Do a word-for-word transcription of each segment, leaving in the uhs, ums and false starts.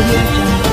audio jungle.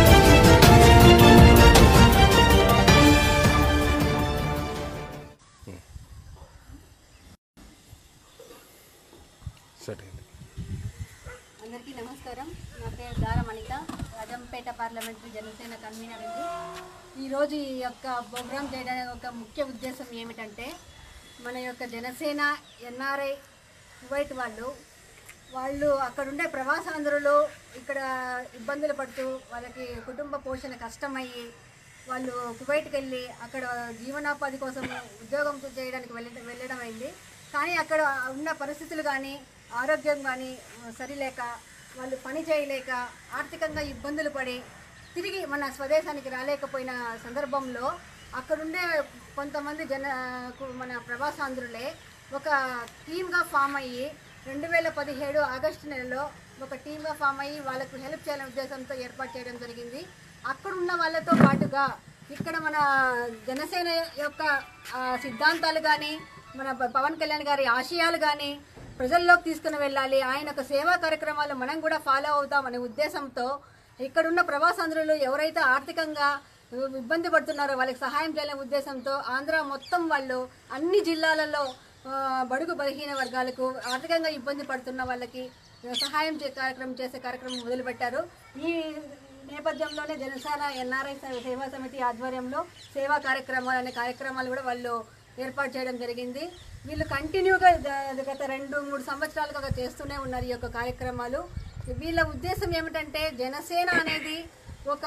అందరికీ నమస్కారం. నా పేరు దారం అనిత, రాజంపేట పార్లమెంటరీ జనసేన కన్వీనర్ అండి. ఈరోజు ఈ యొక్క ప్రోగ్రాం చేయడానికి ఒక ముఖ్య ఉద్దేశం ఏమిటంటే, మన యొక్క జనసేన ఎన్ఆర్ఐ కువైట్ వాళ్ళు వాళ్ళు అక్కడుండే ప్రవాసాంధ్రులు ఇక్కడ ఇబ్బందులు పడుతూ వాళ్ళకి కుటుంబ పోషణ కష్టమయ్యి వాళ్ళు కువైట్కి వెళ్ళి అక్కడ జీవనోపాధి కోసం ఉద్యోగం చేయడానికి వెళ్ళ వెళ్ళడం అయింది. కానీ అక్కడ ఉన్న పరిస్థితులు కానీ ఆరోగ్యం కానీ సరిలేక వాళ్ళు పని చేయలేక ఆర్థికంగా ఇబ్బందులు పడి తిరిగి మన స్వదేశానికి రాలేకపోయిన సందర్భంలో అక్కడుండే కొంతమంది జన మన ప్రవాసాంధ్రులే ఒక టీమ్గా ఫామ్ అయ్యి రెండు వేల పదిహేడు ఆగస్టు నెలలో ఒక టీమ్గా ఫామ్ అయ్యి వాళ్ళకు హెల్ప్ చేయాలనే ఉద్దేశంతో ఏర్పాటు చేయడం జరిగింది. అక్కడ ఉన్న వాళ్ళతో పాటుగా ఇక్కడ మన జనసేన యొక్క సిద్ధాంతాలు కానీ మన పవన్ కళ్యాణ్ గారి ఆశయాలు కానీ ప్రజల్లోకి తీసుకుని వెళ్ళాలి, ఆయన ఒక సేవా కార్యక్రమాలు మనం కూడా ఫాలో అవుతామనే ఉద్దేశంతో ఇక్కడున్న ప్రవాసాంధ్రులు ఎవరైతే ఆర్థికంగా ఇబ్బంది పడుతున్నారో వాళ్ళకి సహాయం చేయాలనే ఉద్దేశంతో ఆంధ్ర మొత్తం వాళ్ళు అన్ని జిల్లాలలో బడుగు బలహీన వర్గాలకు ఆర్థికంగా ఇబ్బంది పడుతున్న వాళ్ళకి సహాయం చే కార్యక్రమం చేసే కార్యక్రమం మొదలుపెట్టారు. ఈ నేపథ్యంలోనే జనసేన ఎన్ఆర్ఐ సేవా సమితి ఆధ్వర్యంలో సేవా కార్యక్రమాలు అనే కార్యక్రమాలు కూడా వాళ్ళు ఏర్పాటు చేయడం జరిగింది. వీళ్ళు కంటిన్యూగా గత రెండు మూడు సంవత్సరాలుగా చేస్తూనే ఉన్నారు ఈ యొక్క కార్యక్రమాలు. వీళ్ళ ఉద్దేశం ఏమిటంటే, జనసేన అనేది ఒక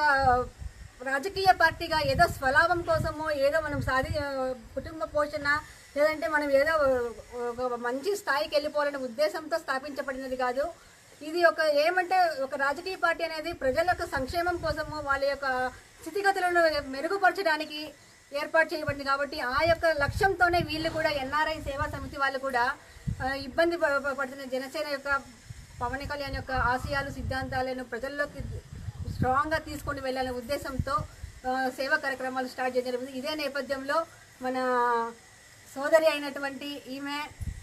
రాజకీయ పార్టీగా ఏదో స్వలాభం కోసమో ఏదో మనం సాధి కుటుంబ పోషణ లేదంటే మనం ఏదో ఒక మంచి స్థాయికి వెళ్ళిపోవాలనే ఉద్దేశంతో స్థాపించబడినది కాదు. ఇది ఒక ఏమంటే ఒక రాజకీయ పార్టీ అనేది ప్రజల యొక్క సంక్షేమం కోసము వాళ్ళ యొక్క స్థితిగతులను మెరుగుపరచడానికి ఏర్పాటు చేయబడింది. కాబట్టి ఆ యొక్క లక్ష్యంతోనే వీళ్ళు కూడా ఎన్ఆర్ఐ సేవా సమితి వాళ్ళు కూడా ఇబ్బంది పడుతున్న జనసేన యొక్క పవన్ కళ్యాణ్ యొక్క ఆశయాలు సిద్ధాంతాలను ప్రజల్లోకి స్ట్రాంగ్గా తీసుకొని వెళ్ళాలనే ఉద్దేశంతో సేవా కార్యక్రమాలు స్టార్ట్ చేయడం జరిగింది. ఇదే నేపథ్యంలో మన సోదరి అయినటువంటి ఈమె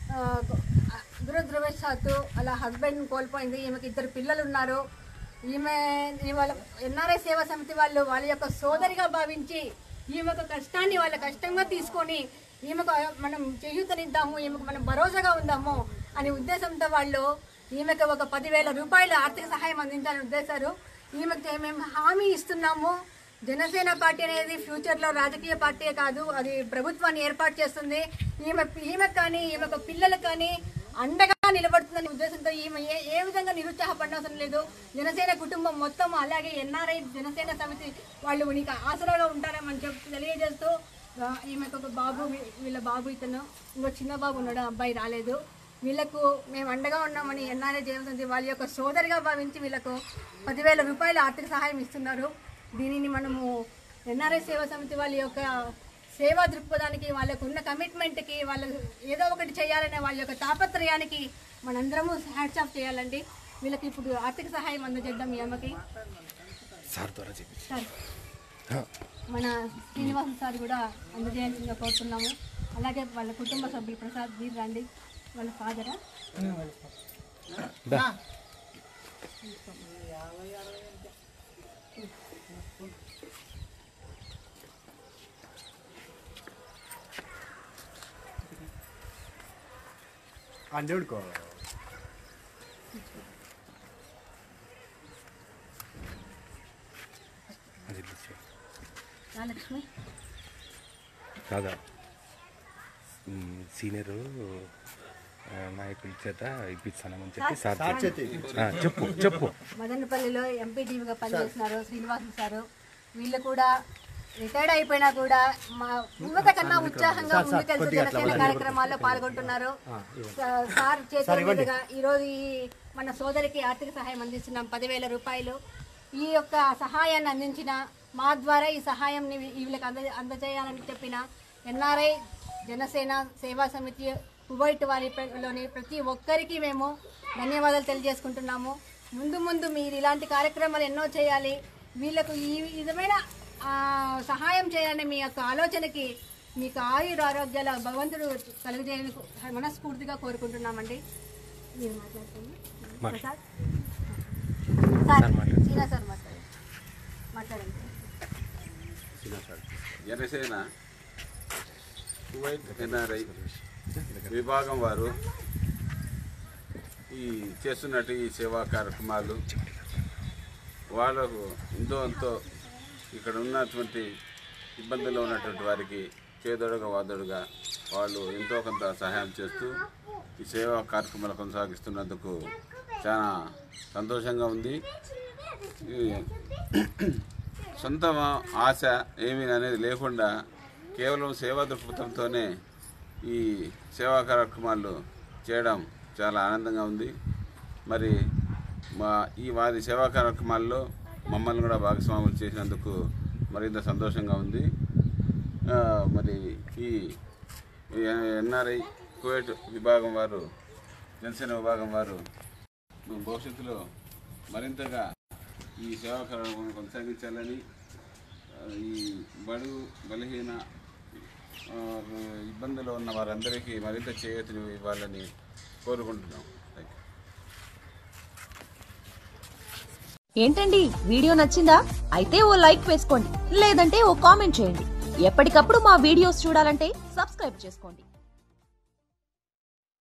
దురదృష్టవశాత్తు అలా హస్బెండ్ కోల్పోయింది. ఈమెకి ఇద్దరు పిల్లలు ఉన్నారు. ఈమె వాళ్ళ ఎన్ఆర్ఐ సేవా సమితి వాళ్ళు వాళ్ళ యొక్క సోదరిగా భావించి ఈమెకు కష్టాన్ని వాళ్ళ కష్టంగా తీసుకొని ఈమెకు మనం చేయూతనిద్దాము, ఈమెకు మనం భరోసాగా ఉందాము అనే ఉద్దేశంతో వాళ్ళు ఈమెకు ఒక పదివేల రూపాయల ఆర్థిక సహాయం అందించాలని ఉద్దేశారు. ఈమెకు మేము హామీ ఇస్తున్నాము, జనసేన పార్టీ అనేది ఫ్యూచర్లో రాజకీయ పార్టీ కాదు, అది ప్రభుత్వాన్ని ఏర్పాటు చేస్తుంది. ఈమె ఈమెకు కానీ ఈమెకు పిల్లలకు కానీ అండగా నిలబడుతుందనే ఉద్దేశంతో ఈమె ఏ ఏ విధంగా నిరుత్సాహపడవసరం లేదు. జనసేన కుటుంబం మొత్తం అలాగే ఎన్ఆర్ఐ జనసేన సమితి వాళ్ళు నీకు ఆసరాగా ఉంటారని చెప్పి తెలియజేస్తూ ఈమెకు ఒక బాబు, వీళ్ళ బాబు ఇతను ఇంకో చిన్న బాబు ఉన్నాడు, అబ్బాయి రాలేదు. వీళ్ళకు మేము అండగా ఉన్నామని ఎన్ఆర్ఐ జనసేన వాళ్ళ యొక్క సోదరిగా భావించి వీళ్ళకు పదివేల రూపాయల ఆర్థిక సహాయం ఇస్తున్నారు. దీనిని మనము ఎన్ఆర్ఐ సేవా సమితి వాళ్ళ యొక్క సేవా దృక్పథానికి వాళ్ళకు ఉన్న కమిట్మెంట్కి వాళ్ళు ఏదో ఒకటి చేయాలనే వాళ్ళ యొక్క తాపత్రయానికి మనందరము హ్యాట్స్ ఆఫ్ చేయాలండి. వీళ్ళకి ఇప్పుడు ఆర్థిక సహాయం అందజేద్దాం. ఈ అమ్మకి సార్ మన శ్రీనివాస సార్ కూడా అందజేయాల్సిందిగా కోరుతున్నాము. అలాగే వాళ్ళ కుటుంబ సభ్యులు ప్రసాద్ మీరు రండి, వాళ్ళ ఫాదరా అండుకో లక్ష్మి కాదా సీనియర్ నాయకుల చేత ఇప్పిస్తానని చెప్పి సార్ చెప్పు చెప్పు మదనపల్లిలో ఎంపీటీవీగా పనిచేస్తున్నారు శ్రీనివాసు సారు. వీళ్ళు కూడా రిటైర్డ్ అయిపోయినా కూడా మా యువత కన్నా ఉత్సాహంగా ముందుకెళ్తూ జనసేన కార్యక్రమాల్లో పాల్గొంటున్నారు. సార్ చేతుల మీదుగా ఈరోజు ఈ మన సోదరికి ఆర్థిక సహాయం అందిస్తున్నాం, పదివేల రూపాయలు. ఈ యొక్క సహాయాన్ని అందించిన మా ద్వారా ఈ సహాయంని వీళ్ళకి అంద అందజేయాలని చెప్పిన ఎన్ఆర్ఐ జనసేన సేవా సమితి కువైట్ వారిలోని ప్రతి ఒక్కరికి మేము ధన్యవాదాలు తెలియజేసుకుంటున్నాము. ముందు ముందు మీరు ఇలాంటి కార్యక్రమాలు ఎన్నో చేయాలి, వీళ్ళకు ఈ విధమైన సహాయం చేయాలని మీ యొక్క ఆలోచనకి మీకు ఆయుర ఆరోగ్యాల భగవంతుడు కలుగజేయని మనస్ఫూర్తిగా కోరుకుంటున్నామండి. మీరు మాట్లాడుతుంది sir, Seena sir. Janasena Kuwait NRI విభాగం వారు ఈ చేస్తున్నట్టు ఈ సేవా కార్యక్రమాలు వాళ్ళకు ఎంతో ఎంతో ఇక్కడ ఉన్నటువంటి ఇబ్బందుల్లో ఉన్నటువంటి వారికి చేదోడుగా వాదోడుగా వాళ్ళు ఎంతో కొంత సహాయం చేస్తూ ఈ సేవా కార్యక్రమాలు కొనసాగిస్తున్నందుకు చాలా సంతోషంగా ఉంది. సొంత ఆశ ఏమీ అనేది లేకుండా కేవలం సేవా దృక్పథంతోనే ఈ సేవా కార్యక్రమాలు చేయడం చాలా ఆనందంగా ఉంది. మరి మా ఈ వారి సేవా కార్యక్రమాల్లో మమ్మల్ని కూడా భాగస్వాములు చేసినందుకు మరింత సంతోషంగా ఉంది. మరి ఈ ఎన్ఆర్ఐ కువైట్ విభాగం వారు జనసేన విభాగం వారు భవిష్యత్తులో మరింతగా ఈ సేవా కార్యక్రమాన్ని కొనసాగించాలని, ఈ బడు బలహీన ఇబ్బందులు ఉన్న వారందరికీ మరింత చేయూతని ఇవ్వాలని కోరుకుంటున్నాం. ఏంటండి వీడియో నచ్చిందా? అయితే ఓ లైక్ వేసుకోండి, లేదంటే ఓ కామెంట్ చేయండి. ఎప్పటికప్పుడు మా వీడియోస్ చూడాలంటే సబ్స్క్రైబ్ చేసుకోండి.